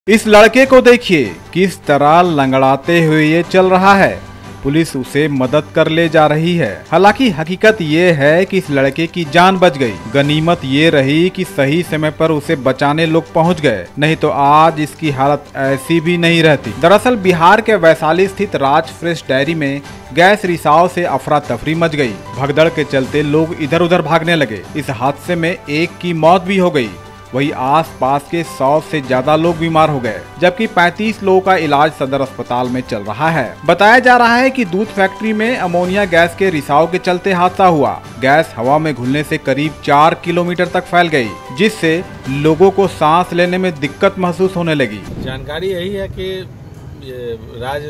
इस लड़के को देखिए किस तरह लंगड़ाते हुए ये चल रहा है। पुलिस उसे मदद कर ले जा रही है। हालांकि हकीकत ये है कि इस लड़के की जान बच गई। गनीमत ये रही कि सही समय पर उसे बचाने लोग पहुंच गए, नहीं तो आज इसकी हालत ऐसी भी नहीं रहती। दरअसल बिहार के वैशाली स्थित राज फ्रेश डेयरी में गैस रिसाव से अफरा तफरी मच गई। भगदड़ के चलते लोग इधर उधर भागने लगे। इस हादसे में एक की मौत भी हो गई। वहीं आसपास के 100 से ज्यादा लोग बीमार हो गए, जबकि 35 लोगों का इलाज सदर अस्पताल में चल रहा है। बताया जा रहा है कि दूध फैक्ट्री में अमोनिया गैस के रिसाव के चलते हादसा हुआ। गैस हवा में घुलने से करीब 4 किलोमीटर तक फैल गई, जिससे लोगों को सांस लेने में दिक्कत महसूस होने लगी। जानकारी यही है कि ये राज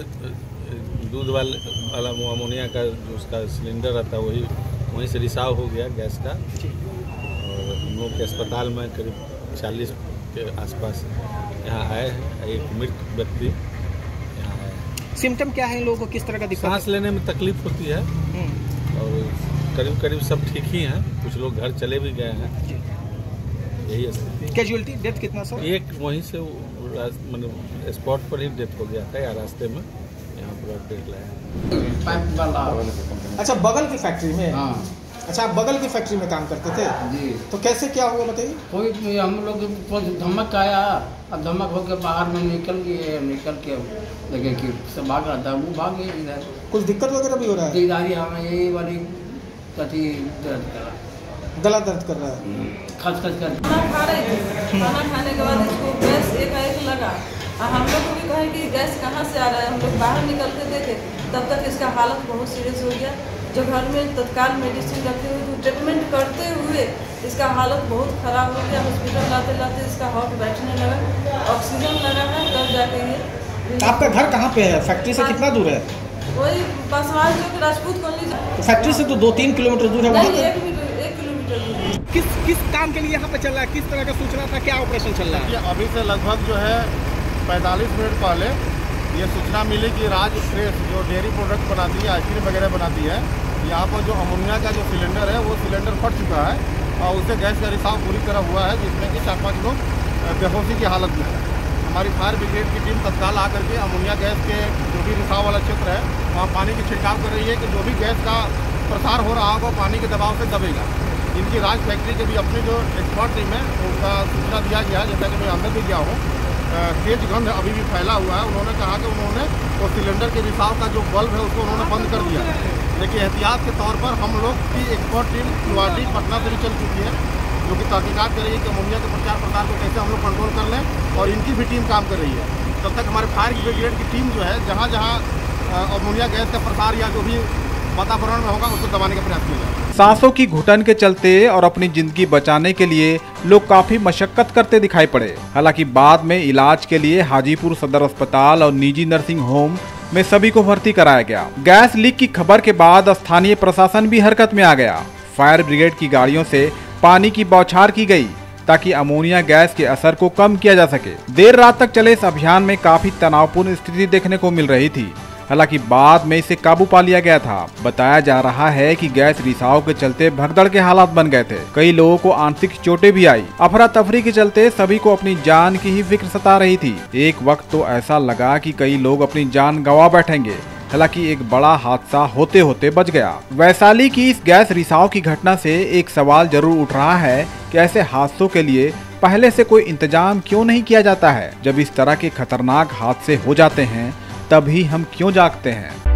दूध वाला अमोनिया का जो उसका सिलेंडर रहता है वहीं से रिसाव हो गया गैस का। और हम लोग के अस्पताल में करीब 40 के आसपास यहाँ आए हैं। एक मृत व्यक्ति यहाँ आए। सिम्टम क्या है इन लोगों को, किस तरह का दिक्कत? सांस लेने में तकलीफ होती है और करीब सब ठीक ही हैं। कुछ लोग घर चले भी गए हैं। यही स्थिति। कैजुअलिटी डेथ कितना सर? एक वहीं से मतलब स्पॉट पर ही डेथ हो गया था या रास्ते में यहाँ पर डेथ लाया। अच्छा, बगल की फैक्ट्री में? हाँ। अच्छा, आप बगल की फैक्ट्री में काम करते थे जी? तो कैसे क्या हुआ बताइए। कोई हम लोग धमक आया, अब धमक होकर बाहर में निकल के लगे कि सब भाग रहा था, वो भाग गए इधर। कुछ दिक्कत वगैरह भी हो रहा है? दीदारी हमें यही वाली कथी दर्द कर रहा, गला दर्द कर रहा है, खसखस कर। खाना खा रहे थे, खाना खाने के बाद इसको गैस एक लगा। हम लोग को भी कहे कि गैस कहाँ से आ रहा है। हम लोग बाहर निकल के देखे, तब तक इसका हालत बहुत सीरियस हो गया। जो घर में तत्काल मेडिसिन रखे हुए तो ट्रीटमेंट करते हुए इसका हालत बहुत ख़राब हो गया। हॉस्पिटल लाते इसका हार्ट बैठने लगा, ऑक्सीजन लगा है, तब जाके ये। आपका घर कहाँ पे है? फैक्ट्री से कितना दूर है? वही पासवान जो राजपूत कॉलोनी। तो फैक्ट्री से तो 2-3 किलोमीटर दूर है। नहीं, 1 किलोमीटर दूर। किस काम के लिए यहाँ पे चल रहा है? किस तरह का सूचना था? क्या ऑपरेशन चल रहा है? अभी से लगभग जो है 45 मिनट पहले ये सूचना मिली कि राज फ्रेश जो डेयरी प्रोडक्ट बनाती है, आइसक्रीम वगैरह बनाती है, यहाँ पर जो अमोनिया का जो सिलेंडर है वो सिलेंडर फट चुका है और उससे गैस का रिसाव पूरी तरह हुआ है, जिसमें कि 4-5 लोग बेहोशी की हालत में है। हमारी फायर ब्रिगेड की टीम तत्काल आकर के अमोनिया गैस के जो भी रिसाव वाला क्षेत्र है वहाँ पानी की छिड़काव कर रही है कि जो भी गैस का प्रसार हो रहा होगा पानी के दबाव से दबेगा। इनकी राज फैक्ट्री के भी अपनी जो एक्सपर्ट टीम है उनका सूचना दिया गया है, जैसा कि मैं अंदर भी गया हूँ। तेज गंध अभी भी फैला हुआ है। उन्होंने कहा कि उन्होंने वो सिलेंडर के रिसाव का जो बल्ब है उसको उन्होंने बंद कर दिया है। लेकिन एहतियात के तौर पर हम लोग की एक्सपर्ट टीम गुवाहाटी पटना से भी चल चुकी है, जो कि तहकीकात कर रही है कि अमोनिया के प्रचार प्रसार को कैसे हम लोग कंट्रोल कर लें, और इनकी भी टीम काम कर रही है। तब तक हमारे फायर ब्रिगेड की टीम जो है जहाँ अमोनिया गैस का प्रसार या जो भी वातावरण में होगा उसको दबाने का प्रयास किया जाएगा। सांसों की घुटन के चलते और अपनी जिंदगी बचाने के लिए लोग काफी मशक्कत करते दिखाई पड़े। हालांकि बाद में इलाज के लिए हाजीपुर सदर अस्पताल और निजी नर्सिंग होम में सभी को भर्ती कराया गया। गैस लीक की खबर के बाद स्थानीय प्रशासन भी हरकत में आ गया। फायर ब्रिगेड की गाड़ियों से पानी की बौछार की गई ताकि अमोनिया गैस के असर को कम किया जा सके। देर रात तक चले इस अभियान में काफी तनावपूर्ण स्थिति देखने को मिल रही थी। हालांकि बाद में इसे काबू पा लिया गया था। बताया जा रहा है कि गैस रिसाव के चलते भगदड़ के हालात बन गए थे। कई लोगों को आंशिक चोटें भी आई। अफरा तफरी के चलते सभी को अपनी जान की ही फिक्र सता रही थी। एक वक्त तो ऐसा लगा कि कई लोग अपनी जान गंवा बैठेंगे। हालांकि एक बड़ा हादसा होते होते बच गया। वैशाली की इस गैस रिसाव की घटना से एक सवाल जरूर उठ रहा है कि ऐसे हादसों के लिए पहले से कोई इंतजाम क्यों नहीं किया जाता है। जब इस तरह के खतरनाक हादसे हो जाते हैं तभी हम क्यों जागते हैं।